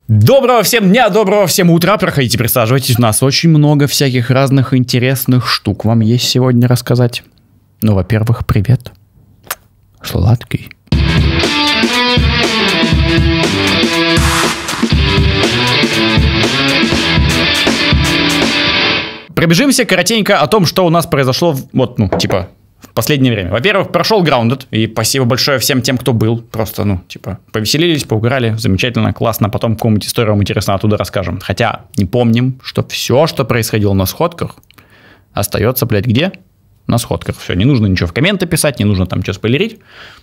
Доброго всем дня, доброго всем утра. Проходите, присаживайтесь. У нас очень много всяких разных интересных штук вам есть сегодня рассказать. Ну, во-первых, привет. Сладкий. Пробежимся коротенько о том, что у нас произошло в последнее время. Во-первых, прошел Grounded, и спасибо большое всем тем, кто был. Просто, повеселились, поуграли, замечательно, классно. Потом какую-нибудь историю вам интересно оттуда расскажем. Хотя не помним, что все, что происходило на сходках, остается, где? На сходках. Все, не нужно ничего в комменты писать, не нужно там что спойлерить.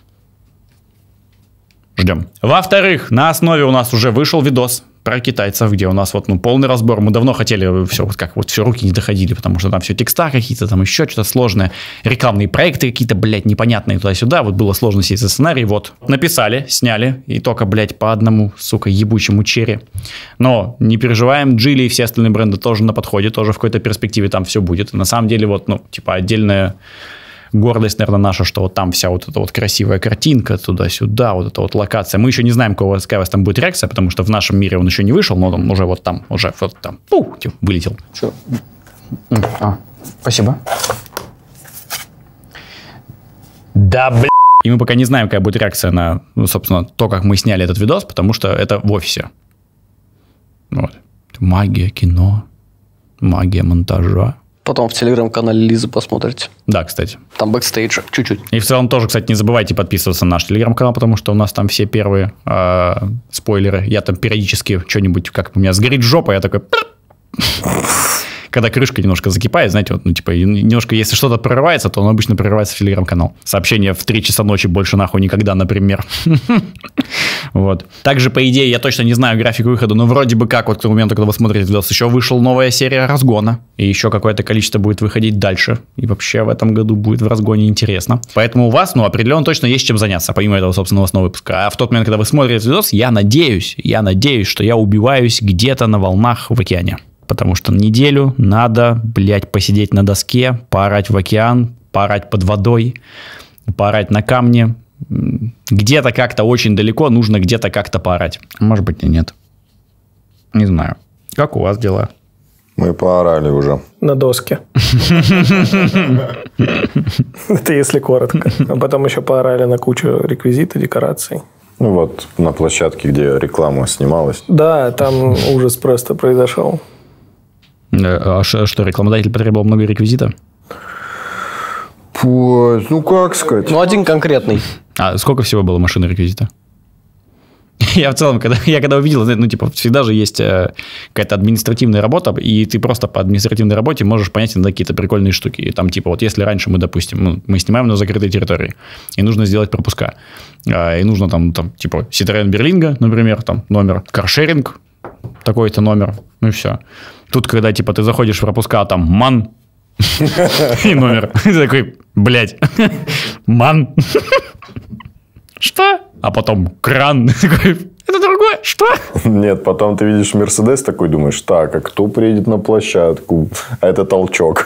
Ждем. Во-вторых, на основе у нас уже вышел видос про китайцев, где у нас полный разбор. Мы давно хотели все, все руки не доходили, потому что там все текста какие-то, там еще что-то сложное, рекламные проекты какие-то, непонятные туда-сюда. Было сложно сесть за сценарий. Написали, сняли, и только, по одному, ебучему черри. Но не переживаем, Geely и все остальные бренды тоже на подходе, тоже в какой-то перспективе там все будет. На самом деле, отдельная гордость, наверное, наша, что там вся эта красивая картинка, туда-сюда, эта локация. Мы еще не знаем, какая у вас там будет реакция, потому что в нашем мире он еще не вышел, но он уже вылетел. Че? Спасибо. Да, И мы пока не знаем, какая будет реакция на, собственно, то, как мы сняли этот видос, потому что это в офисе. Магия кино, магия монтажа. Потом в телеграм-канале Лизы посмотрите. Да, кстати. Там бэкстейдж чуть-чуть. И в целом тоже, кстати, не забывайте подписываться на наш телеграм-канал, потому что у нас там все первые спойлеры. Я там периодически что-нибудь, как у меня сгорит жопа, я такой... Когда крышка немножко закипает, знаете, немножко, если что-то прорывается, то он обычно прорывается в телеграм-канал. Сообщение в 3 часа ночи больше нахуй никогда, например. Также, по идее, я точно не знаю график выхода, но вроде бы как, к тому моменту, когда вы смотрите видос, еще вышла новая серия Разгона, и еще какое-то количество будет выходить дальше. И вообще в этом году будет в Разгоне интересно. Поэтому у вас, определенно точно есть чем заняться, помимо этого, собственно, новостного выпуска. А в тот момент, когда вы смотрите этот видос, я надеюсь, что я убиваюсь где-то на волнах в океане. Потому что неделю надо, посидеть на доске, поорать в океан, поорать под водой, поорать на камне. Где-то как-то очень далеко нужно где-то как-то поорать. Может быть, и нет. Не знаю. Как у вас дела? Мы поорали уже. На доске. Это если коротко. А потом еще поорали на кучу реквизита, декораций. На площадке, где реклама снималась. Да, там ужас просто произошел. А что, рекламодатель потребовал много реквизита? Как сказать? Один конкретный. А сколько всего было машин реквизита? Я в целом, когда увидел, всегда же есть какая-то административная работа, и ты просто по административной работе можешь понять иногда какие-то прикольные штуки. И там, если раньше мы, допустим, мы снимаем на закрытой территории, и нужно сделать пропуска, и нужно Citroёn Berlingo, например, номер, каршеринг, такой-то номер, и все. Тут, когда, ты заходишь в пропуска, там, МАН, и номер. Ты такой, МАН. Что? А потом кран. Это другое? Что? Нет, потом ты видишь Мерседес такой, думаешь, так, а кто приедет на площадку? А это толчок.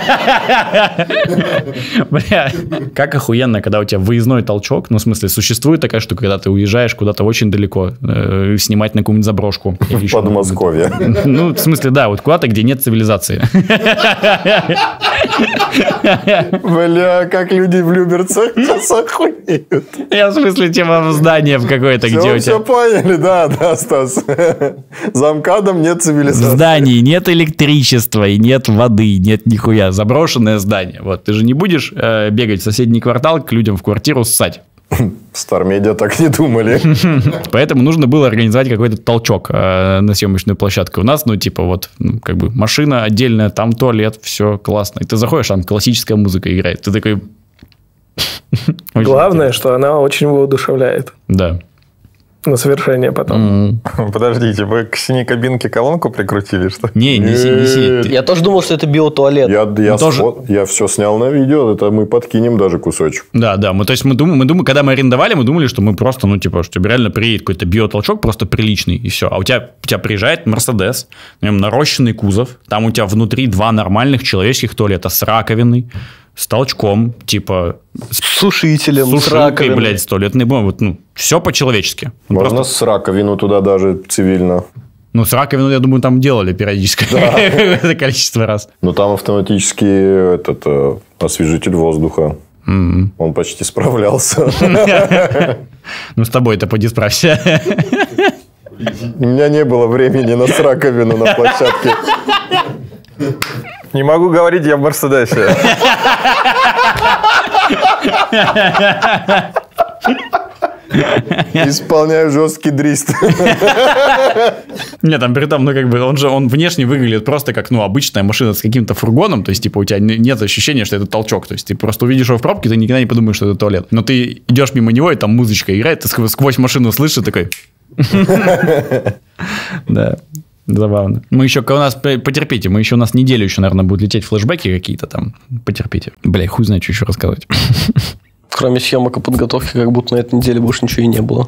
Как охуенно, когда у тебя выездной толчок. Существует такая штука, когда ты уезжаешь куда-то очень далеко, снимать на какую-нибудь заброшку. В Подмосковье. Куда-то, где нет цивилизации. Как люди в Люберцах сейчас охуеют. Я в смысле, в здание в какое-то, где у тебя... Все поняли, да, Стас. За МКАДом нет цивилизации. В здании нет электричества и нет воды, нет нихуя. Заброшенное здание. Ты же не будешь бегать в соседний квартал к людям в квартиру ссать. Стармедиа так не думали. Поэтому нужно было организовать какой-то толчок на съемочную площадку. У нас, машина отдельная, там туалет, все классно. И ты заходишь, там классическая музыка играет. Ты такой... Главное, что она очень воодушевляет. Да. На совершение потом. Подождите, вы к синей кабинке колонку прикрутили, что? Не синий. Я тоже думал, что это биотуалет. Я все снял на видео, это мы подкинем даже кусочек. Да. Мы думали, когда мы арендовали, мы думали, что мы просто, что реально приедет какой-то биотолчок просто приличный, и все. А у тебя приезжает Мерседес, на нем нарощенный кузов, там у тебя внутри 2 нормальных человеческих туалета с раковиной, с толчком, типа... С сушителем, с сушилкой, раковиной. блядь, туалетной бумагой. Вот, ну, все по-человечески. Вот Можно просто- с раковину туда даже цивильно. Ну, с раковиной, я думаю, там делали периодически. Это количество раз. Но там автоматически освежитель воздуха. Он почти справлялся. Ну, с тобой-то поди справься. У меня не было времени на раковину на площадке. Не могу говорить, я в Мерседесе. Исполняю жесткий дрист. Нет, там при том, ну, как бы, он внешне выглядит просто как, ну, обычная машина с каким-то фургоном, то есть, типа, у тебя нет ощущения, что это толчок, то есть, ты просто увидишь его в пробке, ты никогда не подумаешь, что это туалет. Но ты идешь мимо него, и там музычка играет, ты сквозь машину слышишь, и такой... Да, забавно. Мы еще, у нас, потерпите, у нас неделю еще, наверное, будут лететь флешбеки какие-то там, потерпите. Бля, хуй знает, что еще рассказать. Кроме съемок и подготовки, как будто на этой неделе больше ничего и не было.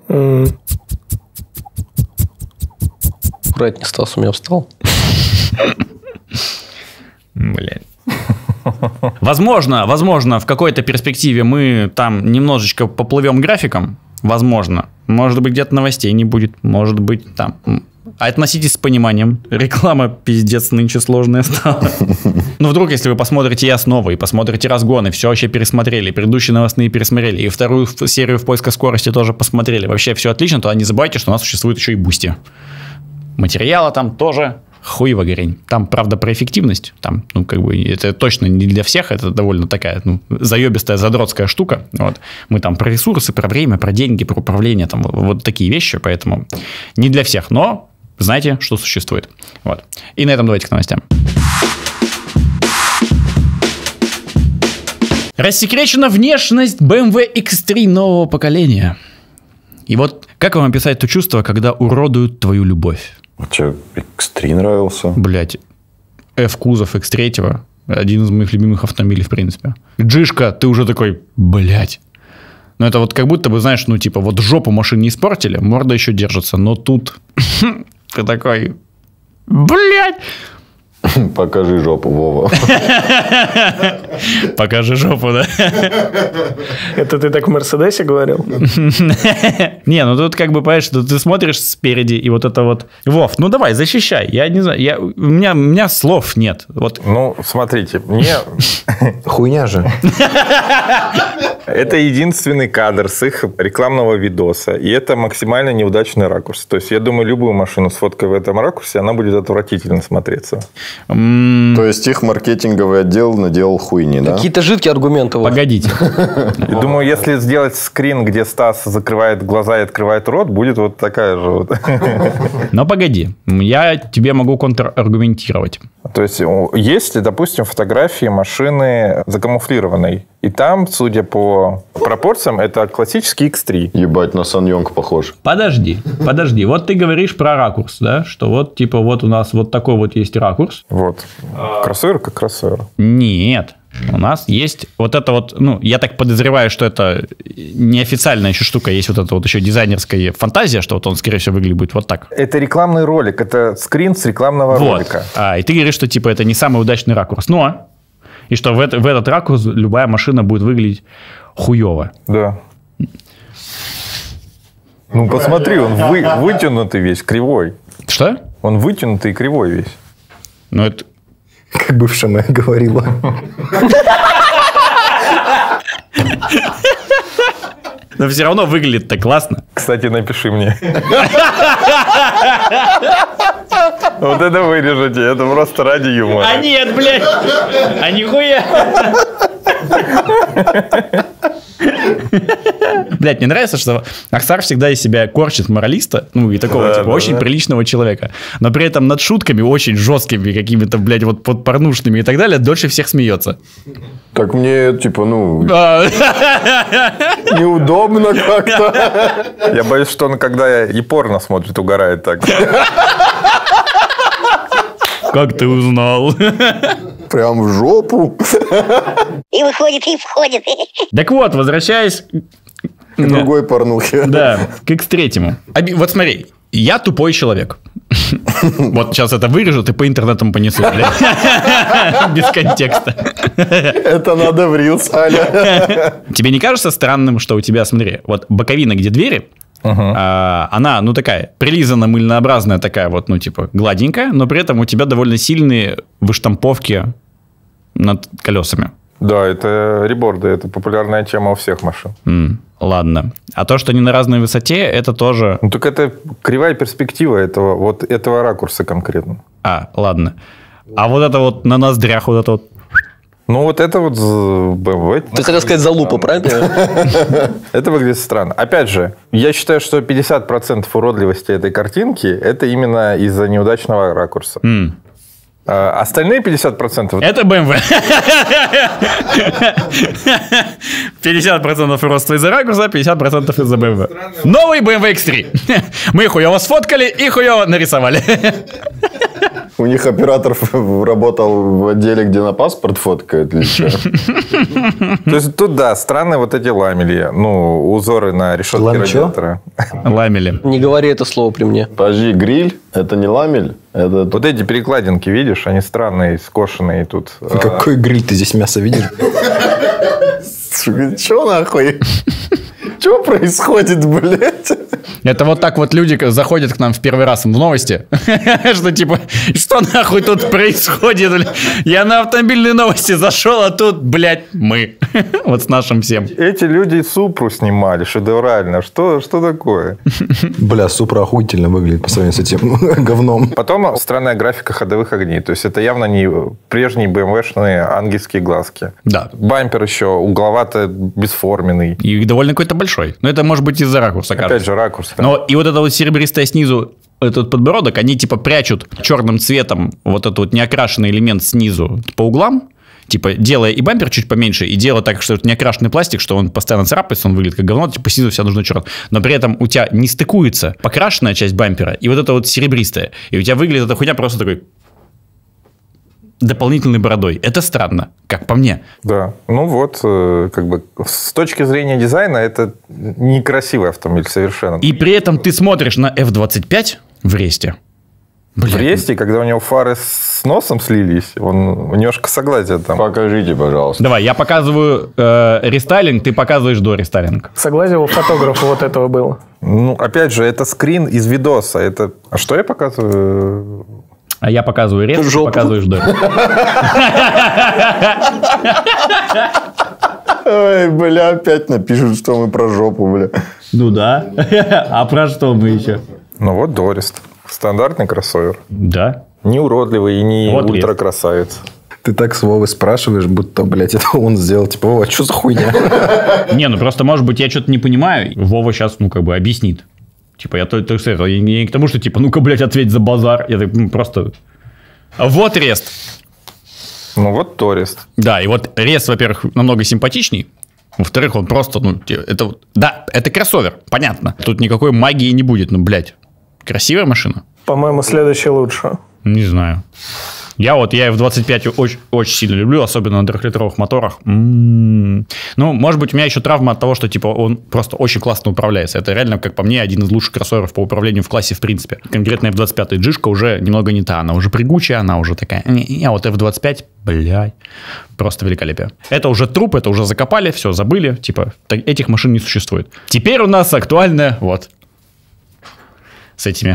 Аккуратнее, Стас, у меня встал. Блядь. Возможно, в какой-то перспективе мы там немножечко поплывем графиком. Возможно. Может быть, где-то новостей не будет. Может быть, там... Относитесь с пониманием. Реклама пиздец нынче сложная стала. Но вдруг, если вы посмотрите «Я снова» и посмотрите «Разгоны», все вообще пересмотрели, предыдущие новостные пересмотрели, и вторую серию «В поисках скорости» тоже посмотрели, вообще все отлично, то не забывайте, что у нас существует еще и Бусти. Материала там тоже хуево горень. Там, правда, про эффективность. Там, ну, как бы, это точно не для всех. Это довольно такая, ну, заебистая, задротская штука. Вот. Мы там про ресурсы, про время, про деньги, про управление. Там вот такие вещи. Поэтому не для всех. Но знаете, что существует. Вот. И на этом давайте к новостям. Рассекречена внешность BMW X3 нового поколения. И вот как вам описать то чувство, когда уродуют твою любовь? Че, X3 нравился? Блять, F-кузов X3, один из моих любимых автомобилей, в принципе. Джишка, ты уже такой, блять. Ну, это вот как будто бы, знаешь, ну, типа, вот жопу машин не испортили, морда еще держится, но тут ты такой, блять. Покажи жопу, Вова. Покажи жопу, да? Это ты так в Мерседесе говорил? Не, ну тут как бы, понимаешь, ты смотришь спереди, и вот это вот... Вов, ну давай, защищай. Я не знаю, у меня слов нет. Вот. Ну, смотрите, мне... Хуйня же. Это единственный кадр с их рекламного видоса. И это максимально неудачный ракурс. То есть, я думаю, любую машину с фоткой в этом ракурсе, она будет отвратительно смотреться. То есть, их маркетинговый отдел наделал хуйни, да? Какие-то жидкие аргументы. Вот. Погодите. И думаю, если сделать скрин, где Стас закрывает глаза и открывает рот, будет вот такая же вот. Но погоди, я тебе могу контраргументировать. То есть, есть, допустим, фотографии машины закамуфлированной. И там, судя по пропорциям, это классический X3. Ебать, на Саньонг похож. Подожди. Вот ты говоришь про ракурс, да? Что вот, типа, вот у нас вот такой вот есть ракурс. Вот. Кроссовер как кроссовер. Нет. У нас есть вот это вот, ну, я так подозреваю, что это неофициальная еще штука, есть вот эта вот еще дизайнерская фантазия, что вот он, скорее всего, выглядит будет вот так. Это рекламный ролик, это скрин с рекламного ролика. И ты говоришь, что, типа, это не самый удачный ракурс. Но, и что в этот ракурс любая машина будет выглядеть хуево. Да. Ну, посмотри, он вытянутый весь, кривой. Что? Он вытянутый и кривой весь. Ну, это... Как бывшая моя говорила. Но все равно выглядит-то классно. Кстати, напиши мне. Вот это вырежете, это просто ради юмора. А нет, блядь! А нихуя! Блядь, мне нравится, что Аксар всегда из себя корчит моралиста, ну и такого, типа, очень приличного человека, но при этом над шутками очень жесткими, какими-то, блядь, вот подпорнушными и так далее, дольше всех смеется. Так мне, типа, ну... Неудобно как-то. Я боюсь, что он, когда и порно смотрит, угорает так. Как ты узнал? Прям в жопу. И выходит, и входит. Так вот, возвращаясь... К другой порнухе. Да, к X3. Вот смотри, я тупой человек. Вот сейчас это вырежут и по интернетам понесут, блядь. Без контекста. Это надо в Reels, Аля. Тебе не кажется странным, что у тебя, смотри, вот боковина, где двери, она, ну, такая прилизанно-мыльнообразная, такая вот, ну, типа, гладенькая, но при этом у тебя довольно сильные выштамповки над колесами. Да, это реборды, это популярная тема у всех машин. Ладно. А то, что они на разной высоте, это тоже... Ну, так это кривая перспектива этого ракурса конкретно. Ладно. А вот это вот на ноздрях, вот это вот... Ну, вот это вот BMW. Ты хотел сказать залупа, правильно? Это выглядит странно. Опять же, я считаю, что 50% уродливости этой картинки это именно из-за неудачного ракурса. Остальные 50%... Это BMW. 50% роста из-за ракурса, 50% из-за BMW. Новый BMW X3. Мы хуево сфоткали и хуево нарисовали. У них оператор работал в отделе, где на паспорт фоткает. То есть тут, да, странные вот эти ламели. Ну, узоры на решетке радиатора. Ламели. Не говори это слово при мне. Подожди, гриль? Это не ламель? Это... Вот эти перекладинки, видишь, они странные, скошенные тут. Какой гриль? Ты здесь мясо видишь? Че нахуй? Что происходит, блядь? Это вот так вот люди заходят к нам в первый раз в новости. Что типа, что нахуй тут происходит? Блядь? Я на автомобильные новости зашел, а тут, блядь, мы. Вот с нашим всем. Эти люди Супру снимали шедеврально. Что такое? Бля, Супра охуительно выглядит по сравнению с этим говном. Потом странная графика ходовых огней. То есть это явно не прежние BMW-шные ангельские глазки. Да. Бампер еще угловато бесформенный. И довольно какой-то большой. Но это может быть из-за ракурса, кажется. Опять же, ракурс. Да. Но и вот это вот серебристое снизу, этот подбородок, они типа прячут черным цветом вот этот вот неокрашенный элемент снизу по углам, типа делая и бампер чуть поменьше, и делая так, что это неокрашенный пластик, что он постоянно царапается, он выглядит как говно, типа снизу вся нужно черный. Но при этом у тебя не стыкуется покрашенная часть бампера и вот это вот серебристая. И у тебя выглядит эта хуйня просто такой дополнительной бородой. Это странно, как по мне. Да. Ну вот, как бы с точки зрения дизайна это некрасивый автомобиль совершенно. И при этом ты смотришь на F25 в ресте. В ресте, когда у него фары с носом слились, он немножко согласие там. Покажите, пожалуйста. Давай, я показываю рестайлинг, ты показываешь до рестайлинга. Согласие у фотографа вот этого было. Ну, опять же, это скрин из видоса. Это... А что я показываю? А я показываю рест, ты показываешь до. Ой, бля, опять напишут, что мы про жопу, бля. Ну да. А про что мы еще? Ну вот Дорист. Стандартный кроссовер. Да. Не уродливый и не Вот ультракрасавец. Ты так с Вовы спрашиваешь, будто, блядь, это он сделал. Типа, Вова, что за хуйня? Не, ну просто, может быть, я что-то не понимаю. Вова сейчас, ну, как бы объяснит. Типа, я не к тому, что, типа, ну-ка, блядь, ответь за базар. Я так, просто... Вот рест. Ну, вот Торист. Да, и вот рест, во-первых, намного симпатичней. Во-вторых, он просто, ну, это... Да, это кроссовер, понятно. Тут никакой магии не будет, ну, блядь. Красивая машина. По-моему, следующий лучше. Не знаю. Я F25 очень сильно люблю, особенно на 3-литровых моторах. Ну, может быть, у меня еще травма от того, что типа он просто очень классно управляется. Это реально, как по мне, один из лучших кроссоверов по управлению в классе в принципе. Конкретно F25 G-шка уже немного не та. Она уже прыгучая, она уже такая... А вот F25, блядь, просто великолепие. Это уже труп, это уже закопали, все, забыли. Типа, этих машин не существует. Теперь у нас актуальная, вот, с этими...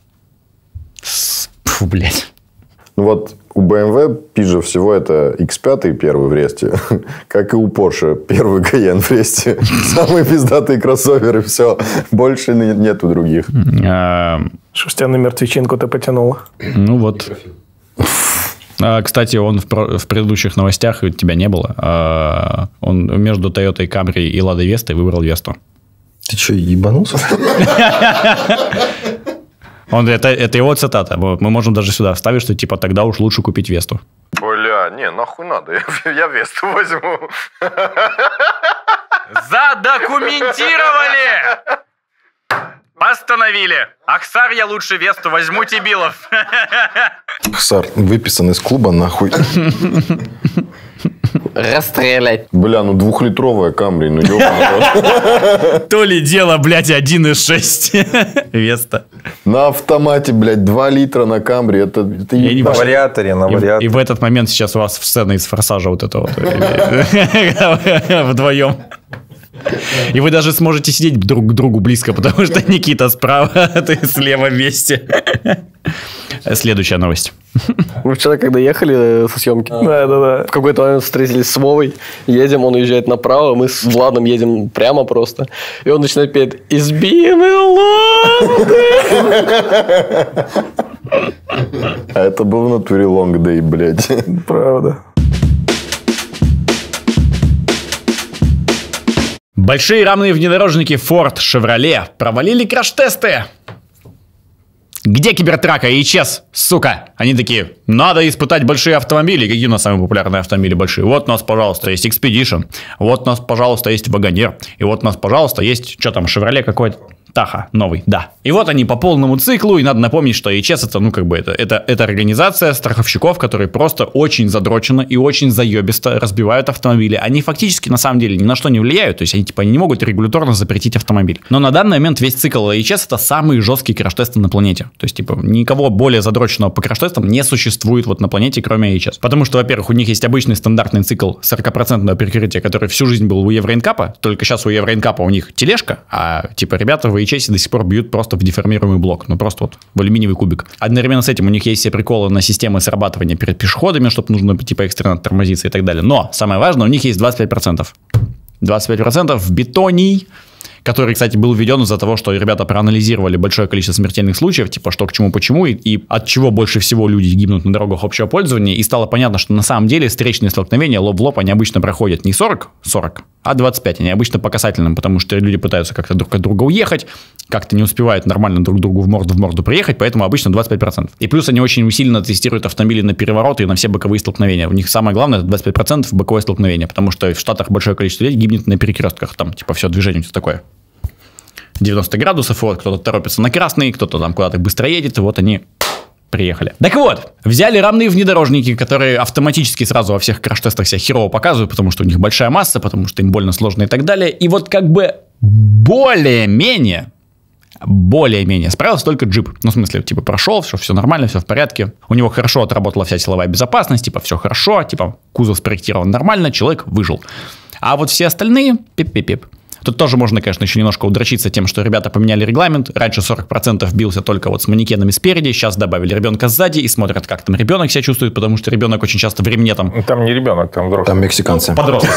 Фу, блядь. Ну вот у BMW пизже всего это X5 первый в ресте, как и у Porsche первый Cayenne в ресте. Самые пиздатые кроссоверы, все. Больше нету других. Что ж тебя на мертвечинку-то потянуло? Ну вот. Кстати, он в предыдущих новостях, тебя не было, он между Toyota Camry и Lada Vesta выбрал Весту. Ты что, ебанулся? Это его цитата. Мы можем даже сюда вставить, что типа тогда уж лучше купить Весту. Бля, не, нахуй надо. Я Весту возьму. Задокументировали! Постановили. Аксар, я лучше Весту возьму, Тибилов. Аксар выписан из клуба нахуй. Расстрелять. Бля, ну 2-литровая Камри, ну ёбаный. То ли дело, блядь, 1,6 Веста. На автомате, блядь, 2 литра на Камри. Это не На вариаторе, на И вариаторе. в этот момент сейчас у вас сцена из «Форсажа» вот это вот. Вдвоем. И вы даже сможете сидеть друг к другу близко, потому что Никита справа, а ты слева вместе. Следующая новость. Мы вчера, когда ехали со съемки, Да. в какой-то момент встретились с Вовой, едем, он уезжает направо, мы с Владом едем прямо просто, и он начинает петь «It's been a long day». А это был в натуре long day, блядь. Правда. Большие рамные внедорожники Ford, Chevrolet провалили краш-тесты. Где Кибертрака и ИЧС, сука? Они такие, надо испытать большие автомобили. Какие у нас самые популярные автомобили большие? Вот у нас, пожалуйста, есть Expedition. Вот у нас, пожалуйста, есть Wagoneer. И вот у нас, пожалуйста, есть, что там, Chevrolet какой-то. Таха, новый, да. И вот они по полному циклу, и надо напомнить, что ИЧС это, ну, как бы, это организация страховщиков, которые просто очень задроченно и очень заебисто разбивают автомобили. Они фактически, на самом деле, ни на что не влияют, то есть они, типа, не могут регуляторно запретить автомобиль. Но на данный момент весь цикл ИЧС это самые жесткие краш-тесты на планете. То есть, типа, никого более задроченного по краш-тестам не существует вот на планете, кроме ИЧС. Потому что, во-первых, у них есть обычный стандартный цикл 40% перекрытия, который всю жизнь был у Евроинкапа, только сейчас у Евроинкапа у них тележка, а, типа, ребята в ИЧС до сих пор бьют просто в деформируемый блок, ну просто вот в алюминиевый кубик. Одновременно с этим у них есть все приколы на системы срабатывания перед пешеходами, чтобы нужно типа экстренно тормозиться и так далее. Но самое важное, у них есть 25%. 25% в бетоний, который, кстати, был введен из-за того, что ребята проанализировали большое количество смертельных случаев, типа что к чему, почему, и от чего больше всего люди гибнут на дорогах общего пользования, и стало понятно, что на самом деле встречные столкновения лоб в лоб, они обычно проходят не 40, а 25, они обычно по касательным, потому что люди пытаются как-то друг от друга уехать, как-то не успевают нормально друг другу в морду приехать, поэтому обычно 25%. И плюс они очень усиленно тестируют автомобили на перевороты и на все боковые столкновения. У них самое главное это 25% боковое столкновение, потому что в Штатах большое количество людей гибнет на перекрестках, там типа все движение все такое. 90 градусов, вот кто-то торопится на красный, кто-то там куда-то быстро едет, и вот они приехали. Так вот, взяли рамные внедорожники, которые автоматически сразу во всех краш-тестах себя херово показывают, потому что у них большая масса, потому что им больно сложно и так далее. И вот как бы более-менее справился только джип. Ну, в смысле, типа, прошел, все нормально, все в порядке. У него хорошо отработала вся силовая безопасность, типа, все хорошо, типа, кузов спроектирован нормально, человек выжил. А вот все остальные, пип-пип-пип. Тут тоже можно, конечно, еще немножко удрочиться тем, что ребята поменяли регламент. Раньше 40% бился только вот с манекенами спереди, сейчас добавили ребенка сзади и смотрят, как там ребенок себя чувствует, потому что ребенок очень часто в ремне там... Там не ребенок, там взрослый. Там мексиканцы. Подросток.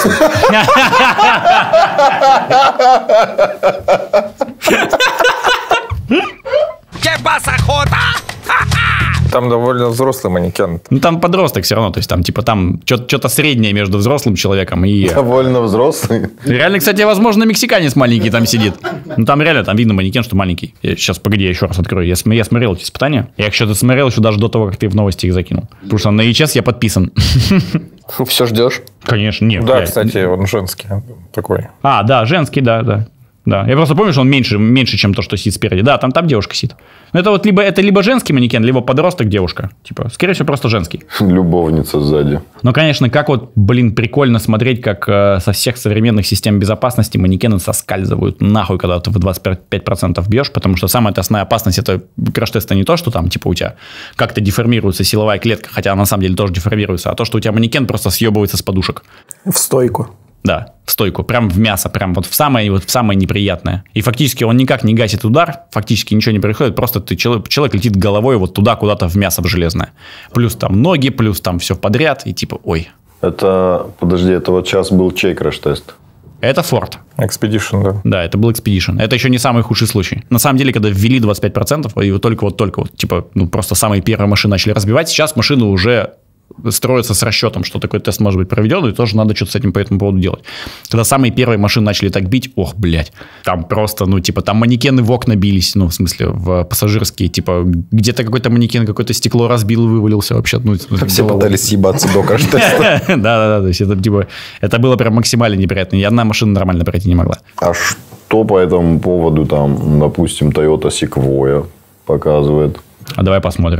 Там довольно взрослый манекен. Ну, там подросток все равно, то есть там типа там что-то среднее между взрослым человеком и... Довольно взрослый. Реально, кстати, возможно, мексиканец маленький там сидит. Ну, там реально, там видно манекен, что маленький. Сейчас, погоди, я еще раз открою. Я смотрел эти испытания. Я их что-то смотрел еще даже до того, как ты в новости их закинул. Потому что на ИЧС я подписан. Все ждешь? Конечно, нет. Да, кстати, он женский такой. А, да, женский, да. Да, я просто помню, что он меньше, чем то, что сидит спереди. Да, там девушка сидит. Но это вот либо женский манекен, либо подросток девушка. Типа, скорее всего, просто женский. Любовница сзади. Но, конечно, как вот, прикольно смотреть, как со всех современных систем безопасности манекены соскальзывают нахуй, когда ты в 25% бьешь, потому что самая основная опасность это краш-тест, не то, что там, типа, у тебя как-то деформируется силовая клетка, хотя она на самом деле тоже деформируется, а то, что у тебя манекен просто съебывается с подушек. В стойку. Да, в стойку, прям в мясо, прям вот в самое неприятное. И фактически он никак не гасит удар, фактически ничего не происходит, просто человек летит головой вот туда, куда-то в мясо, в железное. Плюс там ноги, плюс там все подряд, и типа, ой. Это, подожди, это вот сейчас был чей краш-тест? Это Ford. Expedition, да. Да, это был Expedition. Это еще не самый худший случай. На самом деле, когда ввели 25%, и только типа, просто самые первые машины начали разбивать, сейчас машины уже... строится с расчетом, что такой тест может быть проведен, и тоже надо что-то с этим по этому поводу делать. Когда самые первые машины начали так бить, ох, блядь, там просто, там манекены в окна бились, в смысле, в пассажирские, типа, где-то какой-то манекен, какое-то стекло разбил, вывалился вообще. Все пытались съебаться до краш-теста. Да, то есть это, типа, это было прям максимально неприятно, ни одна машина нормально пройти не могла. А что по этому поводу, там, допустим, Toyota Sequoia показывает? А давай посмотрим.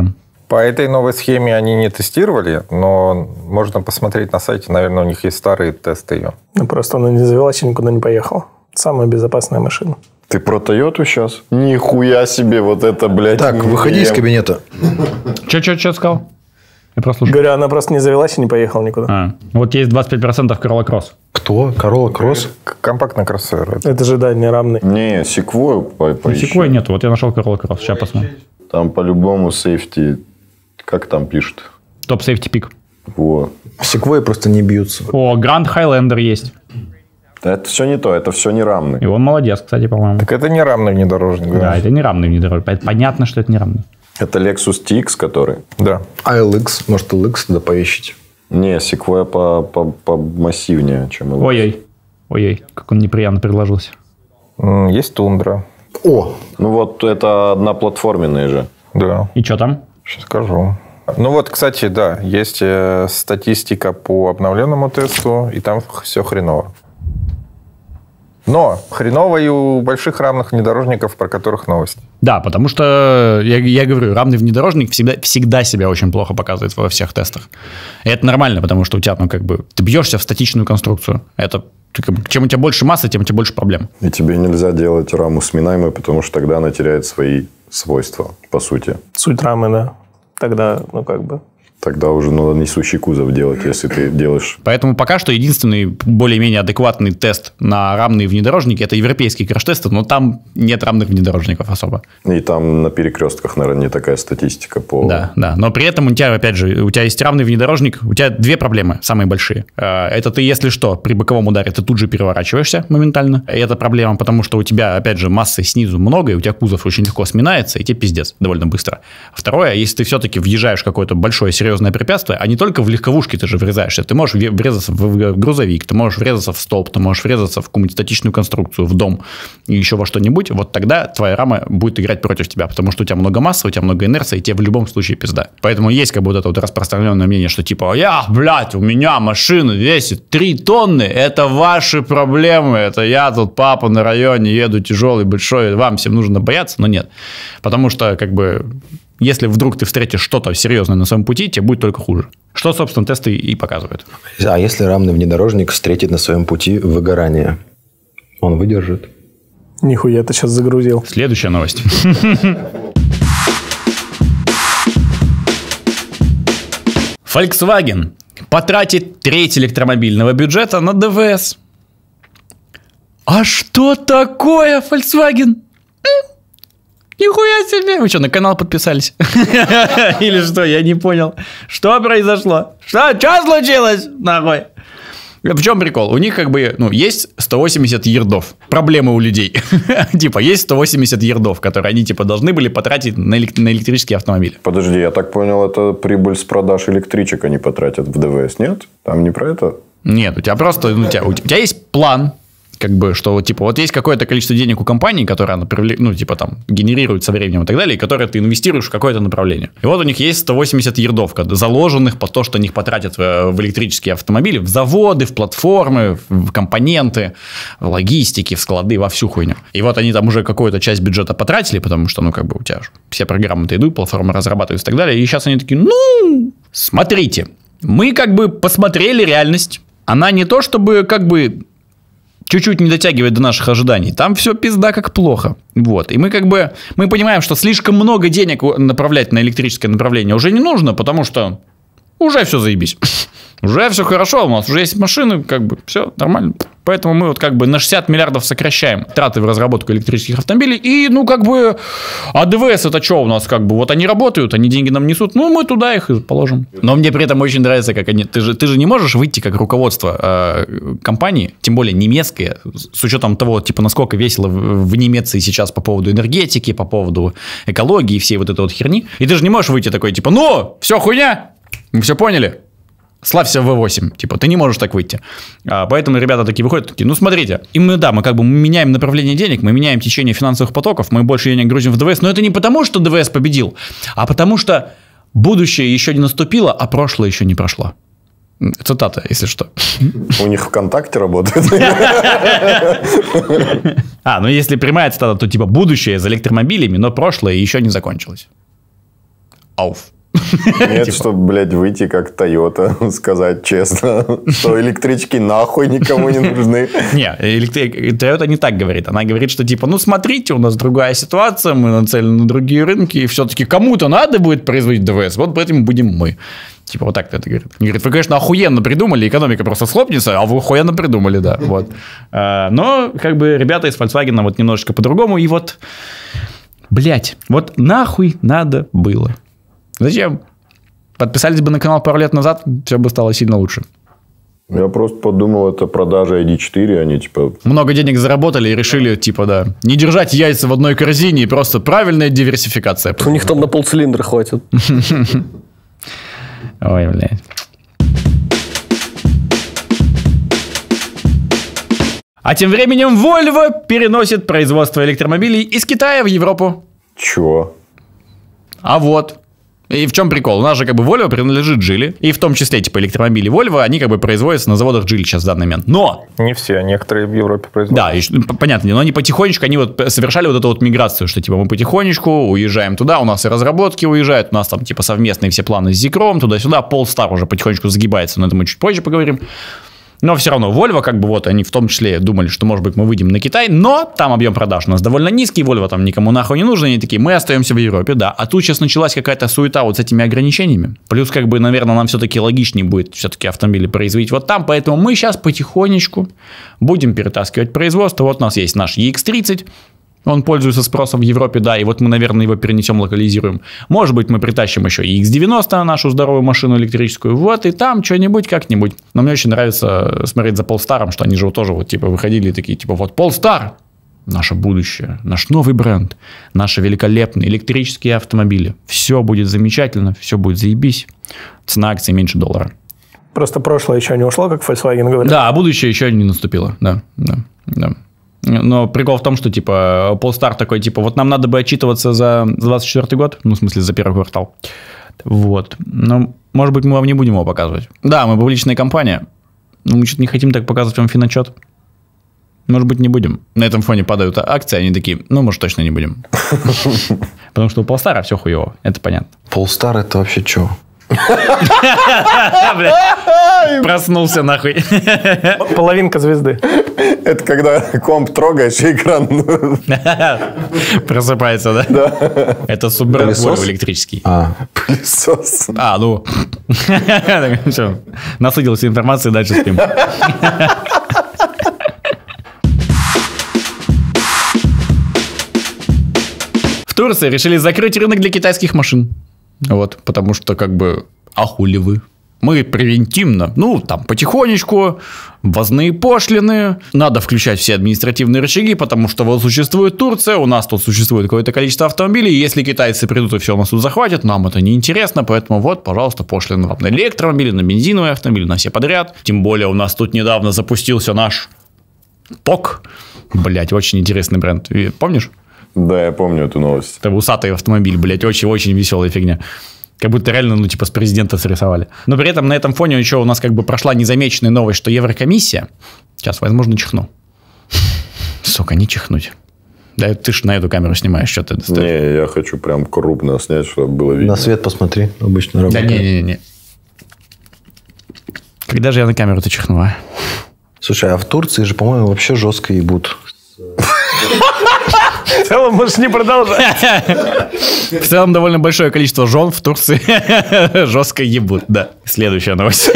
По этой новой схеме они не тестировали, но можно посмотреть на сайте, наверное, у них есть старые тесты ее. Ну, просто она не завелась и никуда не поехала. Самая безопасная машина. Ты про Тойоту сейчас? Нихуя себе, вот это, блядь. Так, выходи из кабинета. Че сказал? Я просто слушаю. Говорю, она просто не завелась и не поехала никуда. Вот есть 25% Corolla Cross. Кто? Corolla Cross? Компактный кроссовер. Это же, да, не равный. Не, Секвою поищи. Секвой нету, вот я нашел Corolla Cross, сейчас посмотрим. Там по-любому сейфти, как там пишут? Топ Safety Pick. Вот. Секвои просто не бьются. О, Grand Highlander есть. Это все не то, это все не равный. И он молодец, кстати, по-моему. Так это не равный внедорожник. Да, это не равный внедорожник. Понятно, что это не равный. Это Lexus TX, который? Да. А LX? Может, LX туда поищите? Не, Sequoia помассивнее, чем LX. Ой-ой, как он неприятно предложился. Есть Тундра. О! Ну вот это одноплатформенные же. Да. И что там? Сейчас скажу. Ну вот, кстати, да, есть статистика по обновленному тесту, и там все хреново. Но хреново и у больших равных внедорожников, про которых новость. Да, потому что, я говорю, равный внедорожник всегда себя очень плохо показывает во всех тестах. И это нормально, потому что у тебя, ты бьешься в статичную конструкцию. Это, чем у тебя больше массы, тем у тебя больше проблем. И тебе нельзя делать раму сминаемой, потому что тогда она теряет свои свойства, по сути. Суть рамы, да. Тогда, Тогда уже надо несущий кузов делать, если ты делаешь... Поэтому пока что единственный более-менее адекватный тест на равные внедорожники – это европейские краш-тесты, но там нет равных внедорожников особо. И там на перекрестках, наверное, не такая статистика по... Да. Но при этом у тебя, опять же, у тебя есть равный внедорожник, у тебя две проблемы, самые большие. Это ты, если что, при боковом ударе ты тут же переворачиваешься моментально. И это проблема, потому что у тебя, опять же, массы снизу много, и у тебя кузов очень легко сминается, и тебе пиздец довольно быстро. Второе, если ты все-таки въезжаешь в какое-то большое серьезное препятствие, а не только в легковушке ты же врезаешься. Ты можешь врезаться в грузовик, ты можешь врезаться в столб, ты можешь врезаться в какую-нибудь статичную конструкцию, в дом и еще во что-нибудь. Вот тогда твоя рама будет играть против тебя, потому что у тебя много массы, у тебя много инерции, и тебе в любом случае пизда. Поэтому есть как бы вот это вот распространенное мнение, что типа, у меня машина весит 3 тонны, это ваши проблемы, это я тут папа на районе, еду тяжелый, большой, вам всем нужно бояться, но нет. Потому что если вдруг ты встретишь что-то серьезное на своем пути, тебе будет только хуже. Что, собственно, тесты и показывают. А если равный внедорожник встретит на своем пути выгорание, он выдержит? Нихуя, ты сейчас загрузил. Следующая новость. Volkswagen потратит треть электромобильного бюджета на ДВС. А что такое Volkswagen? Нихуя себе! Вы что, на канал подписались? Или что? Я не понял. Что произошло? Что случилось? Нахуй? В чем прикол? У них есть 180 ярдов. Проблемы у людей. Есть 180 ярдов, которые они должны были потратить на электрические автомобили. Подожди, я так понял, это прибыль с продаж электричек они потратят в ДВС, нет? Там не про это? Нет, у тебя просто... У тебя есть план, что есть какое-то количество денег у компании, которое она генерирует со временем и так далее, и которое ты инвестируешь в какое-то направление. И вот у них есть 180 ярдов, заложенных по то, что они потратят в электрические автомобили, в заводы, в платформы, в компоненты, в логистике, в склады, во всю хуйню. И вот они там уже какую-то часть бюджета потратили, потому что, у тебя все программы-то идут, платформы разрабатываются и так далее. И сейчас они такие, смотрите, мы посмотрели реальность. Она не то, чтобы чуть-чуть не дотягивает до наших ожиданий. Там все пизда как плохо. Вот. И мы понимаем, что слишком много денег направлять на электрическое направление уже не нужно, потому что уже все заебись. Уже все хорошо, у нас уже есть машины, все нормально. Поэтому мы на 60 миллиардов сокращаем траты в разработку электрических автомобилей. И, а ДВС это что у нас? Вот они работают, они деньги нам несут, мы туда их и положим. Но мне при этом очень нравится, как они... Ты же не можешь выйти как руководство компании, тем более немецкое, с учетом того, насколько весело в Немеции сейчас по поводу энергетики, по поводу экологии и всей вот этой вот херни. И ты же не можешь выйти такой, все хуйня, мы все поняли. Славься в V8. Ты не можешь так выйти. Поэтому ребята такие выходят, смотрите. И мы меняем направление денег, мы меняем течение финансовых потоков, мы больше денег грузим в ДВС. Но это не потому, что ДВС победил, а потому что будущее еще не наступило, а прошлое еще не прошло. Цитата, если что. У них ВКонтакте работает. Если прямая цитата, то будущее за электромобилями, но прошлое еще не закончилось. Ауф. Нет, чтобы, блядь, выйти как Toyota, сказать честно, что электрички нахуй никому не нужны. Не, Toyota не так говорит. Она говорит, что типа, ну смотрите, у нас другая ситуация, мы нацелены на другие рынки, и все-таки кому-то надо будет производить ДВС, вот поэтому будем мы. Типа вот так это говорит. Они говорят, вы, конечно, охуенно придумали, экономика просто схлопнется, а вы охуенно придумали, да. Вот. Но как бы ребята из Volkswagen вот немножечко по-другому, и вот, блять, вот нахуй надо было. Зачем? Подписались бы на канал пару лет назад, все бы стало сильно лучше. Я просто подумал, это продажи ID4, они типа... Много денег заработали и решили, типа, да, не держать яйца в одной корзине, просто правильная диверсификация. У них там на полцилиндра хватит. Ой, блядь. А тем временем Volvo переносит производство электромобилей из Китая в Европу. Чего? А вот. И в чем прикол? У нас же как бы Volvo принадлежит Geely. И в том числе типа электромобили Volvo, они как бы производятся на заводах Geely сейчас в данный момент. Но! Не все, некоторые в Европе производят. Да, и, понятно, но они потихонечку, они вот совершали вот эту вот миграцию, что типа мы потихонечку уезжаем туда, у нас и разработки уезжают, у нас там типа совместные все планы с Zikrom, туда-сюда, Polestar уже потихонечку загибается, но это мы чуть позже поговорим. Но все равно Volvo, как бы вот, они в том числе думали, что, может быть, мы выйдем на Китай, но там объем продаж у нас довольно низкий, Volvo там никому нахуй не нужно, они такие, мы остаемся в Европе, да. А тут сейчас началась какая-то суета вот с этими ограничениями. Плюс, как бы, наверное, нам все-таки логичнее будет все-таки автомобили производить вот там, поэтому мы сейчас потихонечку будем перетаскивать производство. Вот у нас есть наш EX30, он пользуется спросом в Европе, да, и вот мы, наверное, его перенесем, локализируем. Может быть, мы притащим еще и X90, нашу здоровую машину электрическую, вот, и там что-нибудь как-нибудь. Но мне очень нравится смотреть за Polestar, что они же вот тоже вот, типа, выходили и такие, типа, вот, Polestar, наше будущее, наш новый бренд, наши великолепные электрические автомобили. Все будет замечательно, все будет заебись. Цена акций меньше $1. Просто прошлое еще не ушло, как Volkswagen говорит. Да, а будущее еще не наступило, да. Но прикол в том, что, типа, Polestar такой, типа, вот нам надо бы отчитываться за 24 год, ну, в смысле, за первый квартал. Вот. Но, может быть, мы вам не будем его показывать. Да, мы публичная компания, но мы что-то не хотим так показывать вам финотчет. Может быть, не будем. На этом фоне падают акции, они такие, ну, может, точно не будем. Потому что у Polestar все хуево, это понятно. Polestar это вообще что? Проснулся нахуй. Половинка звезды. Это когда комп трогаешь, и экран... Просыпается, да? Да. Это суббренд Volvo электрический. Пылесос. Ну. Все. Насытился информацией, дальше спим. В Турции решили закрыть рынок для китайских машин. Вот, потому что, как бы, а хули вы? Мы превентивно, ну, там, потихонечку, ввозные пошлины, надо включать все административные рычаги, потому что вот существует Турция, у нас тут существует какое-то количество автомобилей, если китайцы придут и все у нас тут захватят, нам это неинтересно, поэтому вот, пожалуйста, пошлины вам на электромобили, на бензиновые автомобили, на все подряд. Тем более у нас тут недавно запустился наш ПОК, блять, очень интересный бренд, помнишь? Да, я помню эту новость. Это усатый автомобиль, блядь, очень-очень веселая фигня. Как будто реально, ну, типа, с президента срисовали. Но при этом на этом фоне еще у нас как бы прошла незамеченная новость, что Еврокомиссия... Сейчас, возможно, чихну. Сука, не чихнуть. Да ты ж на эту камеру снимаешь, что ты достаешь. Не, я хочу прям крупно снять, чтобы было видно. На свет посмотри, обычно работает. Да не. Когда же я на камеру-то чихну, а? Слушай, а в Турции же, по-моему, вообще жестко ебут. В целом, можешь не продолжать. В целом, довольно большое количество жен в Турции жестко ебут, да. Следующая новость.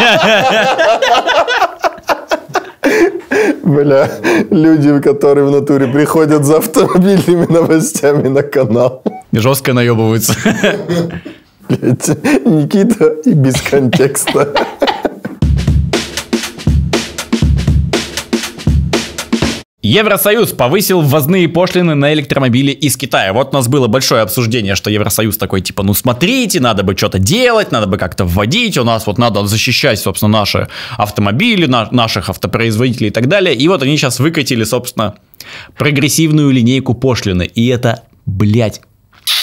Бля, люди, которые в натуре приходят за автомобильными новостями на канал. Жестко наебываются. Блять, Никита и без контекста. Евросоюз повысил ввозные пошлины на электромобили из Китая. Вот у нас было большое обсуждение, что Евросоюз такой, типа, ну смотрите, надо бы что-то делать, надо бы как-то вводить, у нас вот надо защищать, собственно, наши автомобили, наших автопроизводителей и так далее. И вот они сейчас выкатили, собственно, прогрессивную линейку пошлины. И это, блядь,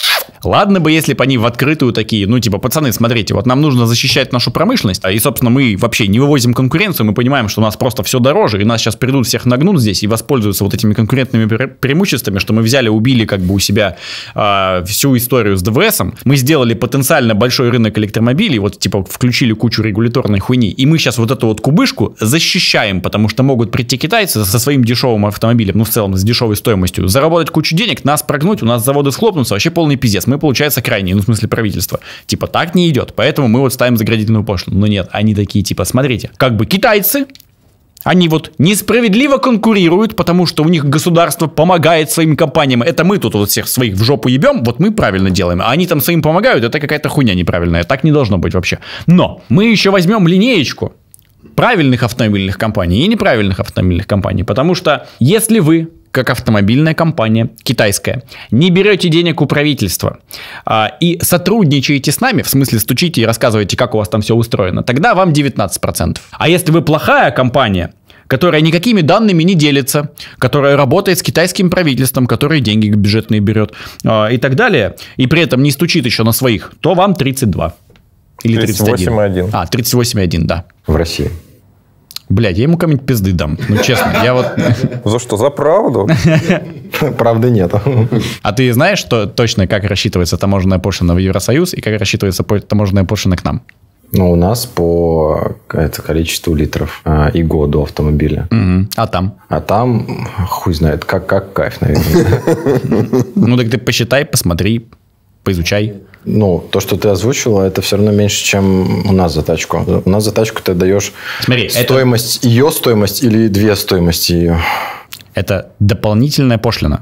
Ладно бы, если бы они в открытую такие, ну, типа, пацаны, смотрите, вот нам нужно защищать нашу промышленность, и, собственно, мы вообще не вывозим конкуренцию, мы понимаем, что у нас просто все дороже, и нас сейчас придут, всех нагнут здесь и воспользуются вот этими конкурентными преимуществами, что мы взяли, убили как бы у себя всю историю с ДВСом, мы сделали потенциально большой рынок электромобилей, вот, типа, включили кучу регуляторной хуйни, и мы сейчас вот эту вот кубышку защищаем, потому что могут прийти китайцы со своим дешевым автомобилем, ну, в целом, с дешевой стоимостью, заработать кучу денег, нас прогнуть, у нас заводы схлопнутся, вообще полный пиздец. Мы, получается, крайние, ну, в смысле, правительство. Типа, так не идет, поэтому мы вот ставим заградительную пошлину. Но нет, они такие, типа, смотрите, как бы китайцы, они вот несправедливо конкурируют, потому что у них государство помогает своим компаниям. Это мы тут вот всех своих в жопу ебем, вот мы правильно делаем. А они там своим помогают, это какая-то хуйня неправильная. Так не должно быть вообще. Но мы еще возьмем линеечку правильных автомобильных компаний и неправильных автомобильных компаний. Потому что если вы, как автомобильная компания китайская, не берете денег у правительства и сотрудничаете с нами, в смысле стучите и рассказываете, как у вас там все устроено, тогда вам 19%. А если вы плохая компания, которая никакими данными не делится, которая работает с китайским правительством, которая деньги бюджетные берет и так далее, и при этом не стучит еще на своих, то вам 32. Или 31. 38,1. 38,1, да. В России. Блядь, я ему камень пизды дам. Ну, честно, я вот... За что? За правду? Правды нет. А ты знаешь, что точно, как рассчитывается таможенная пошлина в Евросоюз и как рассчитывается таможенная пошлина к нам? Ну, у нас по количеству литров и году автомобиля. Угу. А там? А там, хуй знает, как кайф, наверное. Ну, так ты посчитай, посмотри, поизучай. Ну, то, что ты озвучила, это все равно меньше, чем у нас за тачку. У нас за тачку ты даешь стоимость, ее стоимость или две стоимости ее. Это дополнительная пошлина.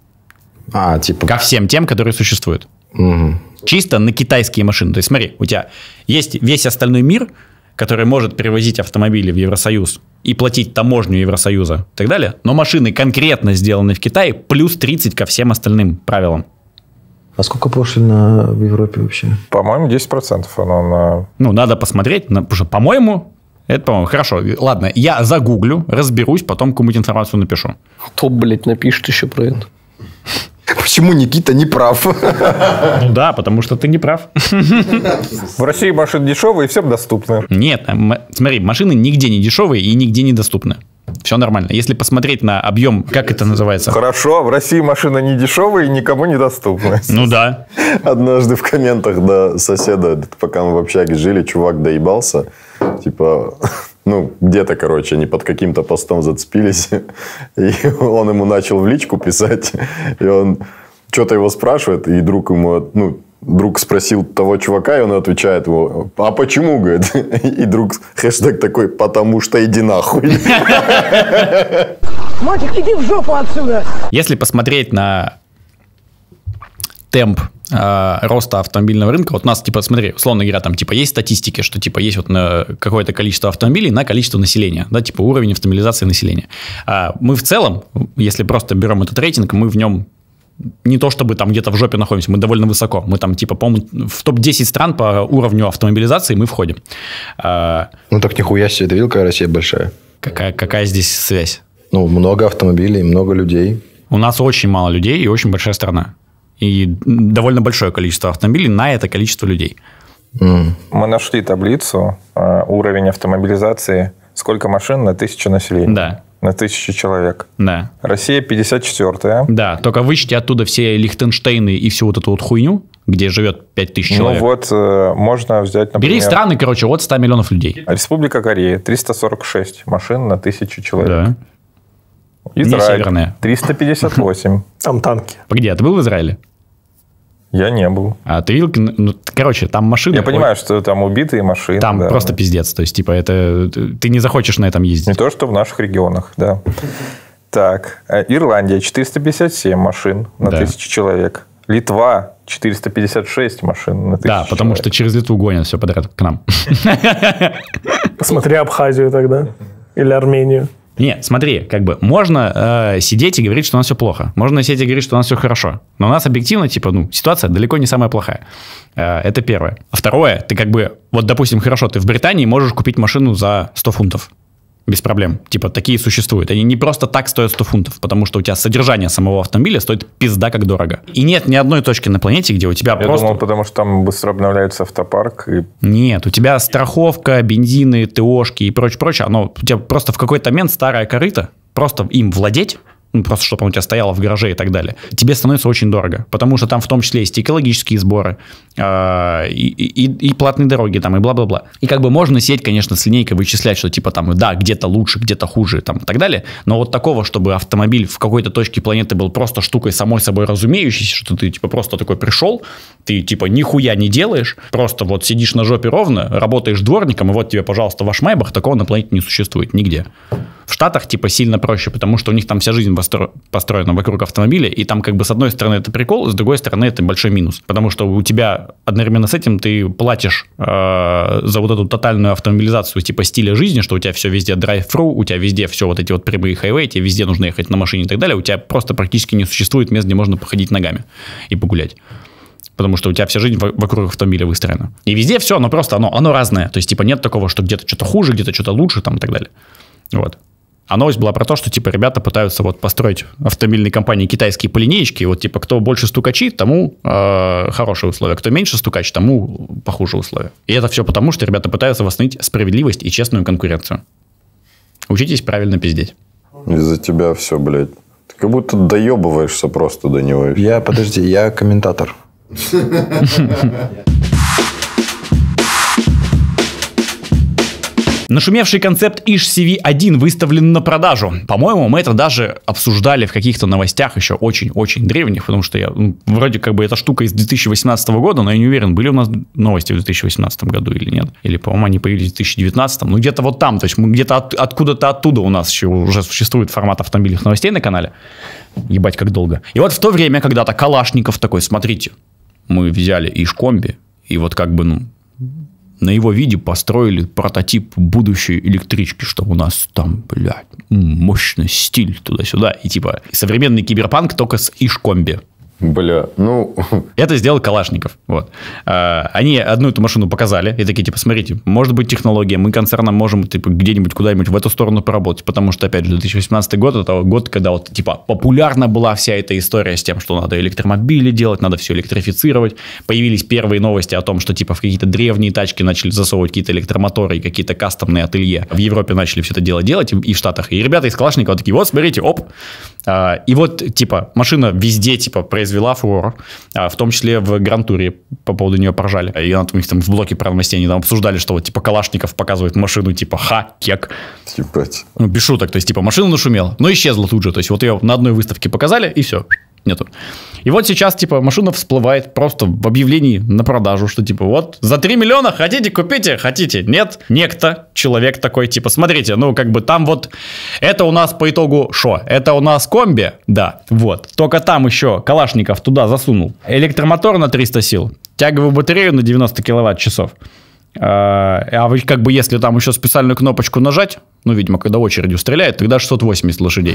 Типа... Ко всем тем, которые существуют. Угу. Чисто на китайские машины. То есть смотри, у тебя есть весь остальной мир, который может перевозить автомобили в Евросоюз и платить таможню Евросоюза и так далее, но машины конкретно сделаны в Китае плюс 30 ко всем остальным правилам. А сколько пошлина в Европе вообще? По-моему, 10% оно на... Ну, надо посмотреть, потому что, по-моему, это, по-моему, хорошо. Ладно, я загуглю, разберусь, потом кому-нибудь информацию напишу. Кто, блядь, напишет еще про это? Почему Никита не прав? Ну да, потому что ты не прав. В России машины дешевые и всем доступны. Нет, смотри, машины нигде не дешевые и нигде не доступны. Все нормально. Если посмотреть на объем, как это называется? Хорошо, в России машина не дешевая и никому не доступна. Ну да. Однажды в комментах до соседа, пока мы в общаге жили, чувак доебался. Типа, ну, где-то, короче, они под каким-то постом зацепились. И он ему начал в личку писать. И он что-то его спрашивает, и друг ему, друг спросил того чувака, и он отвечает ему, а почему, говорит? И друг хэштег такой, потому что иди нахуй. Мальчик, иди в жопу отсюда. Если посмотреть на темп роста автомобильного рынка, вот у нас, типа, смотри, условно говоря, там, типа, есть статистики, что, типа, есть вот какое-то количество автомобилей на количество населения, да, типа, уровень автомобилизации населения. Мы в целом, если просто берем этот рейтинг, мы в нем не то чтобы там где-то в жопе находимся, мы довольно высоко. Мы там, типа, по-моему, в топ-10 стран по уровню автомобилизации мы входим. Ну, так нихуя себе, ты видел, какая Россия большая? Какая здесь связь? Ну, много автомобилей, много людей. У нас очень мало людей и очень большая страна. И довольно большое количество автомобилей на это количество людей. Мы нашли таблицу, уровень автомобилизации, сколько машин на 1000 населения. Да. На 1000 человек. Да. Россия 54-я. Да, только вычти оттуда все Лихтенштейны и всю вот эту вот хуйню, где живет 5000 человек. Ну вот, можно взять, например... Бери страны, короче, от 100 миллионов людей. Республика Корея, 346 машин на 1000 человек. Да. Израиль, 358. Там танки. Погоди, а ты был в Израиле? Я не был. А ты видел, ну, короче, там машины... Я понимаю, что там убитые машины. Там просто пиздец. То есть, типа, это... Ты не захочешь на этом ездить. Не то, что в наших регионах, да. Так, Ирландия, 457 машин на 1000 человек. Литва, 456 машин на 1000 человек. Да, потому что через Литву гонят все подряд к нам. Посмотри Абхазию тогда. Или Армению. Нет, смотри, как бы можно сидеть и говорить, что у нас все плохо. Можно сидеть и говорить, что у нас все хорошо. Но у нас объективно, типа, ситуация далеко не самая плохая. Это первое. А второе, ты как бы, вот, допустим, хорошо, ты в Британии можешь купить машину за 100 фунтов. Без проблем. Типа, такие существуют. Они не просто так стоят 100 фунтов, потому что у тебя содержание самого автомобиля стоит пизда как дорого. И нет ни одной точки на планете, где у тебя Я просто... думал, потому что там быстро обновляется автопарк. И... Нет, у тебя страховка, бензины, ТОшки и прочее. У тебя просто в какой-то момент старая корыта, просто им владеть, просто чтобы он у тебя стоял в гараже и так далее, тебе становится очень дорого, потому что там в том числе есть экологические сборы, и платные дороги, там, и бла-бла-бла. И как бы можно сеть, конечно, с линейкой вычислять, что типа там, да, где-то лучше, где-то хуже, там, и так далее, но вот такого, чтобы автомобиль в какой-то точке планеты был просто штукой самой собой разумеющейся, что ты типа просто такой пришел, ты типа нихуя не делаешь, просто вот сидишь на жопе ровно, работаешь дворником, и вот тебе, пожалуйста, ваш Майбах, такого на планете не существует нигде. В Штатах типа сильно проще, потому что у них там вся жизнь построена вокруг автомобиля, и там как бы с одной стороны это прикол, с другой стороны это большой минус, потому что у тебя одновременно с этим ты платишь за вот эту тотальную автомобилизацию типа стиля жизни, что у тебя все везде drive-thru, у тебя везде все вот эти вот прямые хайвей, тебе везде нужно ехать на машине и так далее, у тебя просто практически не существует мест, где можно походить ногами и погулять. Потому что у тебя вся жизнь вокруг автомобиля выстроена. И везде все, оно просто, оно разное. То есть, типа, нет такого, что где-то что-то хуже, где-то что-то лучше, там, и так далее. Вот. А новость была про то, что, типа, ребята пытаются вот построить автомобильные компании китайские по линеечке, и вот, типа, кто больше стукачи, тому хорошие условия, кто меньше стукач, тому похуже условия. И это все потому, что ребята пытаются восстановить справедливость и честную конкуренцию. Учитесь правильно пиздеть. Из-за тебя все, блядь. Ты как будто доебываешься просто до него. Я комментатор. Нашумевший концепт Ish-CV1 выставлен на продажу. По-моему, мы это даже обсуждали в каких-то новостях еще очень-очень древних, потому что вроде как бы эта штука из 2018 года, но я не уверен, были у нас новости в 2018 году или нет. Или, по-моему, они появились в 2019. Ну, где-то вот там. То есть, где-то откуда-то оттуда у нас еще уже существует формат автомобильных новостей на канале. Ебать, как долго. И вот в то время когда-то Калашников такой, смотрите, мы взяли Иш-комби, и вот как бы, на его виде построили прототип будущей электрички, что у нас там, блядь, мощный стиль туда-сюда. И типа современный киберпанк только с Иш-комби. Бля, Это сделал Калашников. Вот. Они одну эту машину показали и такие, типа, смотрите, может быть технология, мы концерном можем типа, где-нибудь куда-нибудь в эту сторону поработать, потому что, опять же, 2018 год, это год, когда вот, типа, популярна была вся эта история с тем, что надо электромобили делать, надо все электрифицировать. Появились первые новости о том, что, типа, в какие-то древние тачки начали засовывать какие-то электромоторы и какие-то кастомные ателье. В Европе начали все это дело делать, и в Штатах. И ребята из Калашникова такие, вот, смотрите, оп. И вот, типа, машина везде, типа, произвела фурор, в том числе в Гран-туре по поводу нее поржали. И у них там в блоке про новостей они там обсуждали, что вот, типа, Калашников показывает машину, типа, кек. Без шуток, то есть, типа, машина нашумела, но исчезла тут же. То есть, вот ее на одной выставке показали, и все. Нету. И вот сейчас, типа, машина всплывает просто в объявлении на продажу, что, типа, вот, за 3 миллиона хотите, купите, хотите, нет. Некто, человек такой, типа, смотрите, как бы там вот, это у нас по итогу шо? Это у нас комби? Да, вот. Только там еще Калашников туда засунул электромотор на 300 сил, тяговую батарею на 90 киловатт-часов. А вы как бы, если там еще специальную кнопочку нажать, видимо, когда очередью стреляет, тогда 680 лошадей.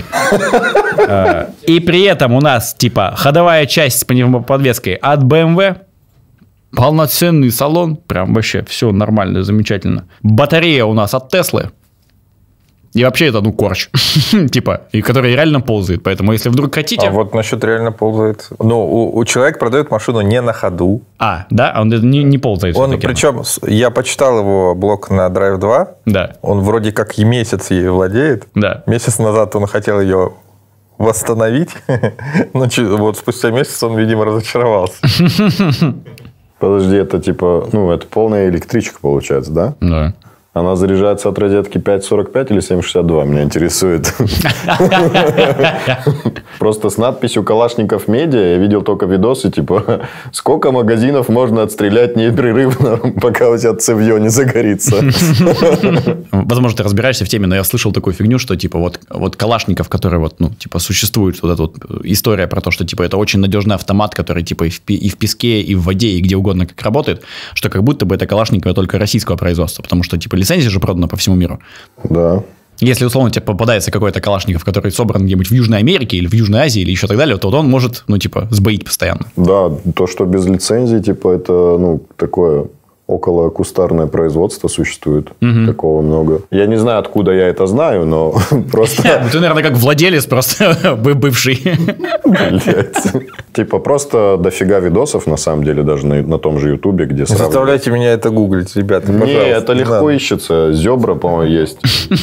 И при этом у нас, типа, ходовая часть с пневмоподвеской от BMW, полноценный салон, прям вообще все нормально, замечательно. Батарея у нас от Теслы. И вообще это, корч. Типа, и который реально ползает. Поэтому, если вдруг хотите... А вот насчет реально ползает. У человека продает машину не на ходу. Да? Он не ползает. Причем, я почитал его блог на Drive 2. Да. Он вроде как и месяц ей владеет. Да. Месяц назад он хотел ее восстановить. Но вот спустя месяц он, видимо, разочаровался. Подожди, это типа, это полная электричка получается, да? Да. Она заряжается от розетки 5.45 или 7.62, меня интересует. Просто с надписью «Калашников Медиа» я видел только видосы, типа, сколько магазинов можно отстрелять непрерывно, пока у тебя цевьё не загорится. Возможно, ты разбираешься в теме, но я слышал такую фигню, что, типа, вот Калашников, который вот, типа, существует, вот эта вот история про то, что, типа, это очень надежный автомат, который, типа, и в песке, и в воде, и где угодно как работает, что как будто бы это Калашникова только российского производства, потому что, типа, лицензия же продана по всему миру. Да. Если, условно, тебе попадается какой-то Калашников, который собран где-нибудь в Южной Америке или в Южной Азии или еще так далее, то вот он может, сбоить постоянно. Да, то, что без лицензии, типа, это, такое около кустарное производство существует. Такого много. Я не знаю, откуда я это знаю, но просто... Ты, наверное, как владелец просто бывший. Типа просто дофига видосов, на самом деле, даже на том же Ютубе, где сравнивают. Заставляйте меня это гуглить, ребята, Не, это легко ищется. Зебра, по-моему, есть.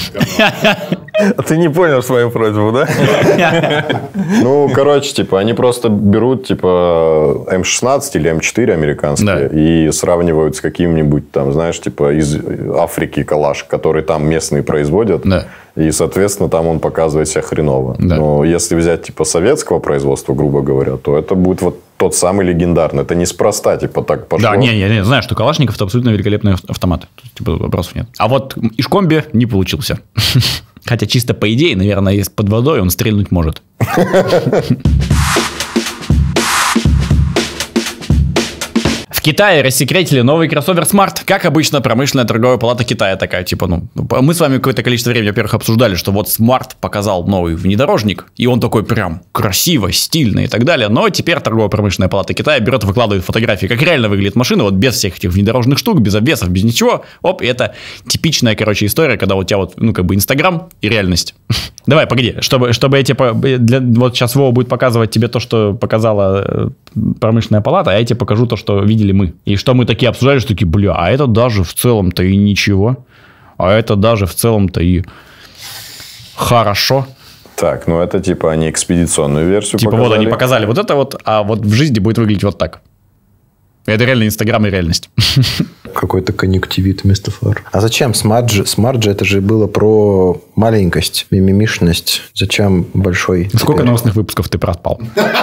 Ты не понял свою просьбу, да? Ну, короче, типа, они просто берут, типа, М16 или М4 американские и сравнивают с каким-нибудь там, знаешь, типа, из Африки калаш, который там местные производят. Да. И, соответственно, там он показывает себя хреново. Да. Но если взять, типа, советского производства, грубо говоря, то это будет вот тот самый легендарный. Это неспроста, типа, так пошло. Да, я знаю, что Калашников – это абсолютно великолепный автомат. Типа, вопросов нет. А вот Ишкомби не получился. Хотя чисто по идее, наверное, если под водой он стрельнуть может. В Китае рассекретили новый кроссовер Smart. Как обычно, промышленная торговая палата Китая такая, типа, ну, мы с вами какое-то количество времени, во-первых, обсуждали, что вот Smart показал новый внедорожник, и он такой прям красиво, стильно и так далее, но теперь торгово-промышленная палата Китая берет, выкладывает фотографии, как реально выглядит машина, вот без всех этих внедорожных штук, без обвесов, без ничего, оп, и это типичная, короче, история, когда у тебя вот, ну, как бы Инстаграм и реальность. Давай, погоди, чтобы я тебе, вот сейчас Вова будет показывать тебе то, что показала промышленная палата, а я тебе покажу то, что видели мы. И что мы такие обсуждали, что такие, бля, а это даже в целом-то и ничего. А это даже в целом-то и хорошо. Так, ну это типа они экспедиционную версию типа показали. Вот они показали вот это вот, а вот в жизни будет выглядеть вот так. Это реально Инстаграм и реальность. Какой-то конъюнктивит вместо фар. А зачем? Смарт же это же было про маленькость, мимимишность. Зачем большой? Сколько теперь? Новостных выпусков ты проспал?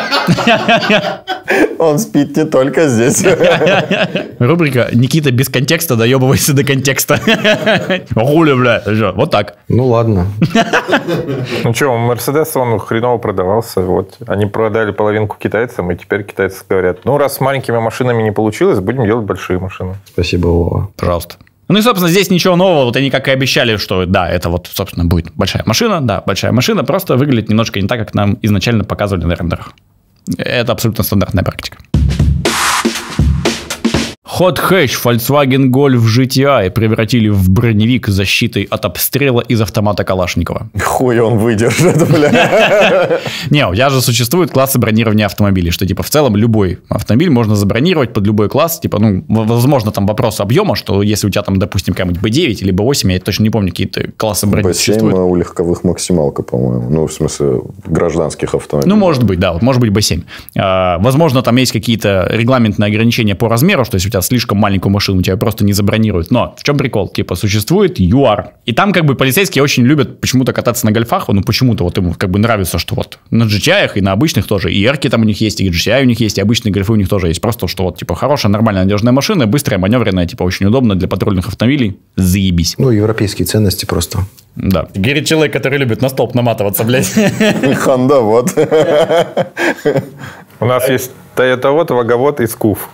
Он спит не только здесь. Рубрика «Никита без контекста, доебывайся до контекста». Хули, бля. Вот так. Ну, ладно. Ну, что, Мерседес, он хреново продавался. Вот. Они продали половинку китайцам, и теперь китайцы говорят, ну, раз с маленькими машинами не получилось, будем делать большие машины. Спасибо, Вова. Пожалуйста. Ну и, собственно, здесь ничего нового. Вот они как и обещали, что да, это вот, собственно, будет большая машина. Да, большая машина, просто выглядит немножко не так, как нам изначально показывали на рендерах. Это абсолютно стандартная практика. Hot Hatch Volkswagen Golf GTI превратили в броневик с защитой от обстрела из автомата Калашникова. Хуй он выдержит, бля. Не, у тебя же существуют классы бронирования автомобилей, что типа в целом любой автомобиль можно забронировать под любой класс. Типа, ну, возможно, там вопрос объема, что если у тебя там, допустим, какая-нибудь B9 или B8, я точно не помню, какие-то классы брони существуют. B7 у легковых максималка, по-моему. Ну, в смысле, гражданских автомобилей. Ну, может быть, да, вот может быть B7. Возможно, там есть какие-то регламентные ограничения по размеру, что если у тебя слишком маленькую машину, тебя просто не забронируют. Но в чем прикол? Типа существует UR. И там как бы полицейские очень любят почему-то кататься на гольфах. Ну почему-то вот им как бы нравится, что вот на GTI и на обычных тоже. И R-ки там у них есть, и GTI у них есть, и обычные гольфы у них тоже есть. Просто что вот типа хорошая, нормальная, надежная машина, быстрая, маневренная, типа очень удобно для патрульных автомобилей. Заебись. Ну, европейские ценности просто. Да. Говорит человек, который любит на столб наматываться, блядь. Хонда, вот. У нас есть Toyota, Ваговод и Скуф.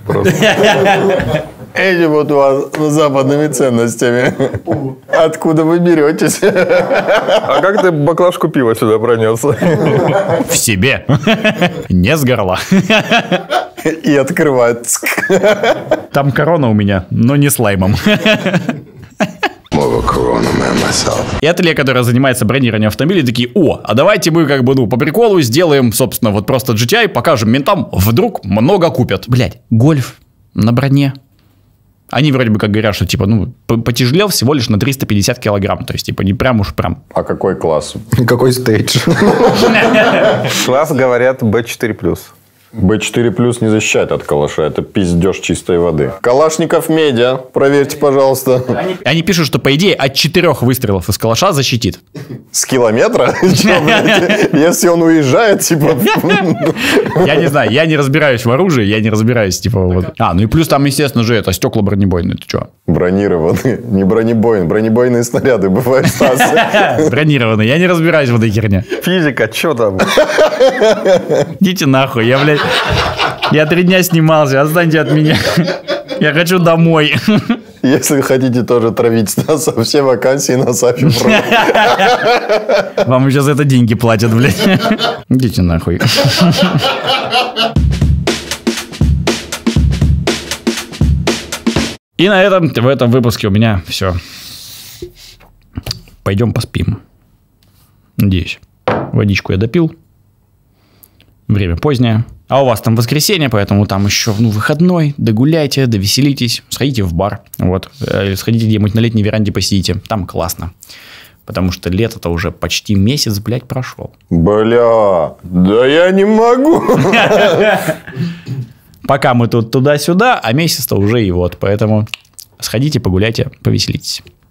Эти вот у вас западными ценностями. Откуда вы беретесь? А как ты баклажку пива сюда пронес? В себе. Не с горла. И открывает. Там корона у меня, но не с лаймом. И ателье, которое занимается бронированием автомобилей, такие, а давайте мы как бы, ну, по приколу сделаем, собственно, вот просто GTI, покажем ментам, вдруг много купят. Блядь, гольф на броне. Они вроде бы как говорят, что типа, ну, потяжелел всего лишь на 350 килограмм. То есть, типа, не прям уж прям. А какой класс? Какой стейдж? Класс, говорят, B4+. B4+ не защищает от калаша. Это пиздеж чистой воды. Калашников медиа. Проверьте, пожалуйста. Они пишут, что, по идее, от 4 выстрелов из калаша защитит. С километра? Если он уезжает, типа... Я не знаю, я не разбираюсь в оружии, я не разбираюсь, типа... вот. Ну и плюс там, естественно же, это стекла бронебойные. Ты что? Бронированные. Не бронебойные. Бронебойные снаряды бывают, Стас. Бронированные. Я не разбираюсь в этой херне. Физика, что там? Идите нахуй, я, блядь... Я 3 дня снимался, отстаньте от меня. Я хочу домой. Если хотите тоже травить Стаса, все вакансии на Сафи Про. Вам еще за это деньги платят, блядь. Идите нахуй. И на этом, в этом выпуске у меня все. Пойдем поспим. Надеюсь. Водичку я допил. Время позднее. А у вас там воскресенье, поэтому там еще выходной. Догуляйте, довеселитесь. Сходите в бар. Вот. Или сходите где-нибудь на летней веранде посидите. Там классно. Потому что лето-то уже почти месяц, блядь, прошел. Бля, да я не могу. Пока мы тут туда-сюда, а месяц-то уже и вот. Поэтому сходите, погуляйте, повеселитесь.